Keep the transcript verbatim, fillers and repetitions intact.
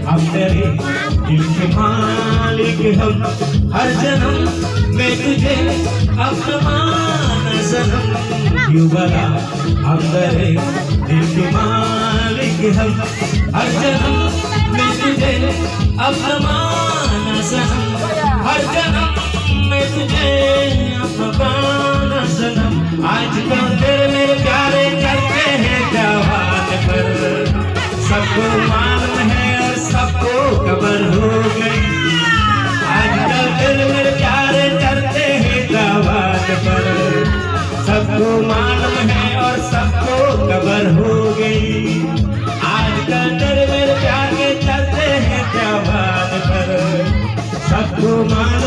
हम तेरे दिल के मालिक हम, हर जन्म में तुझे अपना माना सनम। क्यों भला हम तेरे दिल के मालिक हम, हर जन्म में तुझे अपना माना सनम, हर जन्म में तुझे अपना माना सनम। आजकल तेरे मेरे प्यारे चलते हैं जवान पर, सबको मालूम है और सबको खबर हो गई। आजकल तेरे मेरे प्यारे चलते हैं जवान पर, सबको मालूम है और सबको खबर हो गई। आजकल तेरे मेरे प्यारे चलते हैं जवान पर, सबको मालूम